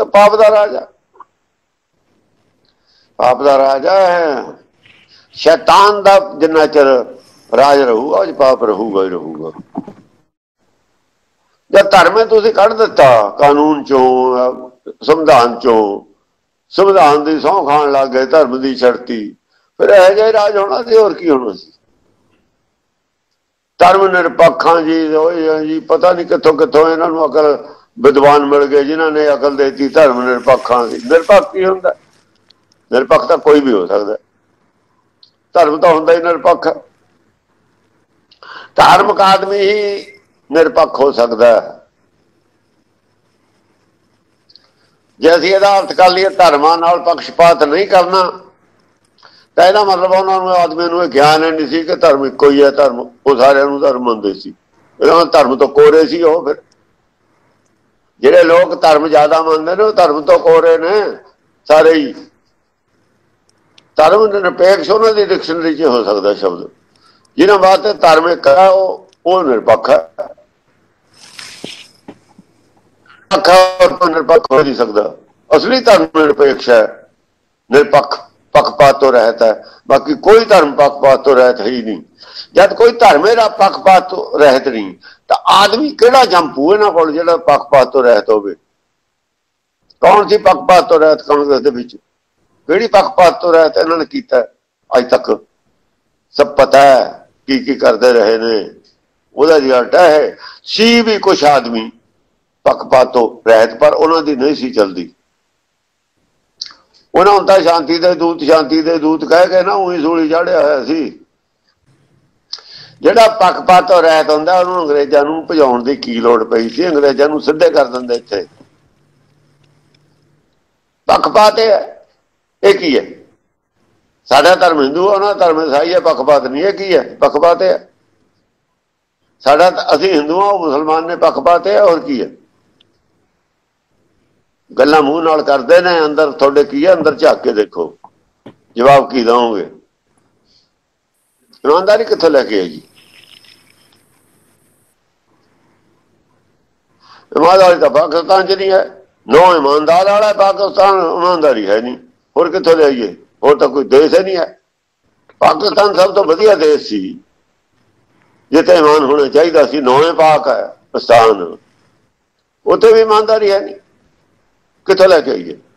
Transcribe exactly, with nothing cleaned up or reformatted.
तो पाप का राजा, पाप का राजा है। शैतान का जिन्ना चिर राज रहूगा उस पाप रहूगा ही रहूगा। जब धर्म तुसीं कढ़ दिता कानून चों संविधान चों, संविधान की सौं खाण लग गए धर्म की छड़ती, फिर यह जिहा राज होना सी, होर की होना सी। धर्म निरपक्खा जी जी पता नहीं कितों कितों इन्हों अकल विद्वान मिल गए जिन्होंने अकल देती धर्म निरपक्खा की। निरपक्ख की होंदा? निरपक्ख तो कोई भी हो सकता, धर्म तो होंदा ही निरपक्ख। धार्मिक आदमी ही निरपक्ख हो सकता है। जे असीं इहदा अर्थ कर लीए धर्मां नाल पक्षपात नहीं करना, तो यह मतलब उन्होंने आदमी को ज्ञान ही नहीं सी कि धर्म इको ही है। धर्म वो सारे धर्म मनते सी, धर्म तो कोरे सी। वो फिर जिहड़े लोग धर्म ज्यादा मनते ने धर्म तो कोरे ने सारे ही। धर्म निरपेक्ष उन्हों की डिक्शनरी च हो सकता शब्द, जिन्होंने वास्ते धर्म एक है वो निरपक्ष है। निरपक्ष हो नहीं सकता। असली धर्म निरपेक्ष है, निरपक्ष पक्षपात तो रहता है। बाकी कोई धर्म पक्षपात तो रहता ही नहीं। जब कोई धर्म मेरा पक्षपात तो रहत नहीं, तो आदमी केड़ा जंपू इन्हां कोल जिहड़ा पक्षपात तो रहत होवे? कौन सी पक्षपात तो रहत कांग्रेस दे विच? किहड़ी पक्षपात तो रहत इन्हां ने कीता अज तक? सब पता है की की करते रहे ने। उहदा रिजल्ट है सी भी कुछ आदमी पक्षपात तो रहत, पर उन्हां दी नहीं सी चलदी। उन्होंने तो शांति दे दूत शांति दे दूत कह के ना उही सूली चाढ़िया होया सी। जिहड़ा पक्षपात तो रहत हुंदा उन्होंने अंग्रेजां नूं भजाउण दी की लोड़ पई सी? अंग्रेजां नूं सिद्धे कर दिंदे। इत्थे पक्षपात है, ये की है? साडा धर्म हिंदू है, उन्हां धर्म ईसाई है, पक्षपात नहीं है। की है? पक्षपात है। साडा असीं हिंदू हां मुसलमान ने, पक्षपात है। और की है? गल्लां मूँह नाल करदे ने, अंदर तुहाडे की है? अंदर झाक के देखो, जवाब की दोगे? ईमानदारी कित्थों लैके आई जी? ईमानदारी तो पाकिस्तान च नहीं है। नौ ईमानदार वाला है पाकिस्तान, ईमानदारी है नहीं। होर कित्थों ले आइए? होर तो कोई देश ही नहीं है। पाकिस्तान सब तो वधिया देश सी, जिथे ईमान होना चाहिए सी। नौवें पाक है पाकिस्तान, उत्थे भी ईमानदारी है नहीं। कित्थों लैके आइए?